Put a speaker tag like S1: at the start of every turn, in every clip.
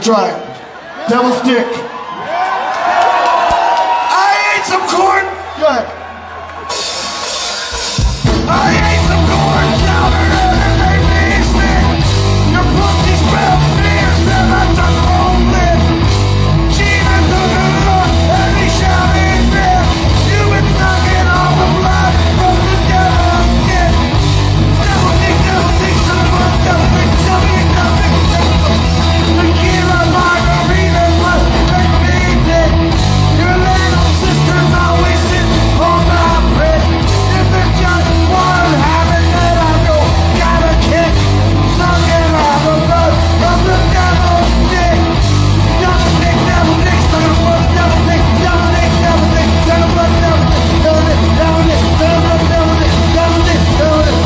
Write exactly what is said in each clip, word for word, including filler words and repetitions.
S1: try it. Devil's Dick. I ate some corn. Go ahead. I ate some corn chowder and it made me sick. Your pussy smells fierce and I touch my own lip. She even took a look and he shouted fear. You've been sucking all the blood from the devil's dick. Devil dick, devil dick, son of a devil dick, devil dick, devil dick, devil dick. Tequila, margarita, what make me dick. Your little sister's always sitting on my bed. If there's just one habit that I know gotta kick, sucking all the blood from the devil's dick. Devil dick, devil dick, son of a devil dick, devil dick, devil dick, devil dick, devil dick, devil dick, devil dick, devil dick, devil dick, devil dick, devil dick.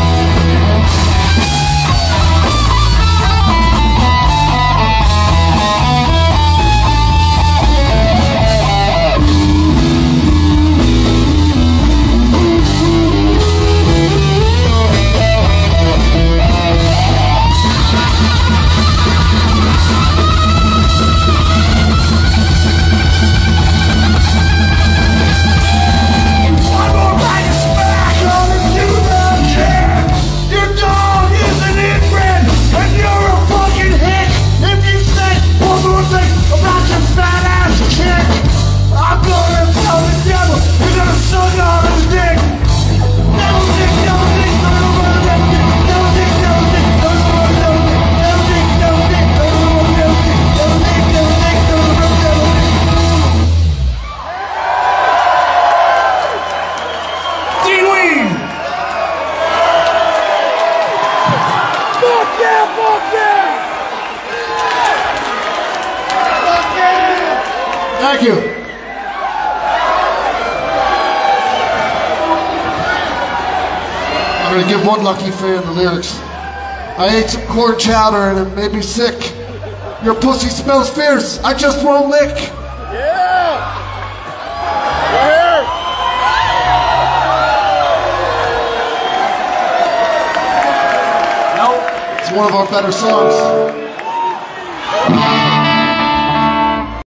S1: One more bite of smack on into the chair. Your dog is an inbred and you're a fucking hick. If you say one more thing about your fat ass chick, I'm gonna tell the devil you're gonna suck on his dick. Devil dick, devil dick, son of a devil dick, devil dick, devil dick, son of a devil dick, devil dick, devil dick, son of a devil dick, devil dick, devil dick, son of a devil dick. Ween! Fuck yeah, fuck yeah! Fuck yeah! Thank you. I'm gonna give one lucky fan the lyrics. I ate some corn chowder and it made me sick. Your pussy smells fierce, I just won't lick.
S2: Yeah! We're here!
S1: It's one of our better songs.